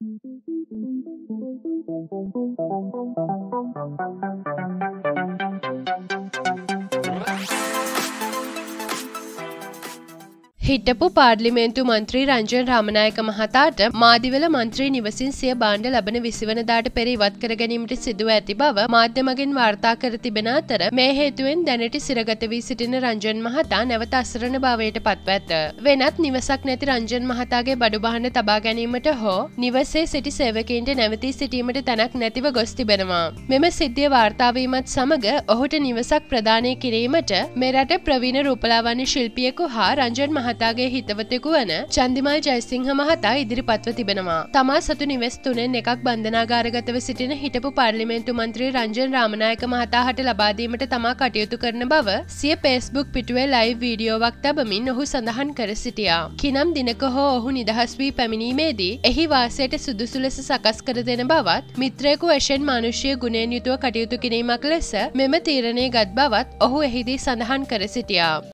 හිටපු පාර්ලිමේන්තු මන්ත්‍රී රංජන් රාමනායක මහතාට මාදිවල මන්ත්‍රී නිවසින් සිය භාණ්ඩ ලබන 20 වනදාට පෙර ඉවත් කර ගැනීමට සිදුව ඇති බව මාධ්‍ය මගින් වාර්තා කර තිබෙන අතර මේ හේතුවෙන් දැනට සිරගත වී සිටින රංජන් මහතා නැවත අසරණ භාවයට පත්ව ඇත. වෙනත් නිවසක් නැති රංජන් මහතාගේ බඩු භාණ්ඩ තබා ගැනීමට හෝ නිවසේ සිටි සේවකයින්ට නැවතී සිටීමට තැනක් නැතිව ගොස් තිබෙනවා. මෙම සිද්ධිය වාර්තා වීමත් සමග ඔහුට නිවසක් ප්‍රදානය කිරීමට මෙරට ප්‍රවීණ රූපලාවන්‍ය ශිල්පියෙකු හා රංජන් මහතාගේ හිතවතෙකු වන චන්දිමල් ජයසිංහ මහතා ඉදිරිපත්ව තිබෙනවා. තමා සතු නිවෙස් තුනෙන් එකක් බන්ධනාගාරගතව සිටින හිටපු පාර්ලිමේන්තු මන්ත්‍රී රංජන් රාමනායක මහතා හට ලබා දීමට තමා කටයුතු කරන බව සිය Facebook පිටුවේ ලයිව් වීඩියෝවක් තබමින් ඔහු සඳහන් කර සිටියා. කිනම් දිනක හෝ ඔහු නිදහස් වී පැමිණීමේදී එහි වාසයට සුදුසු ලෙස සකස් කර දෙන බවත් මිත්‍රයෙකු වශයෙන් මානුෂීය ගුණයෙන් යුතුව කටයුතු කිරීමක් ලෙස මෙම තීරණය ගත් බවත් ඔහු එහිදී සඳහන් කර සිටියා.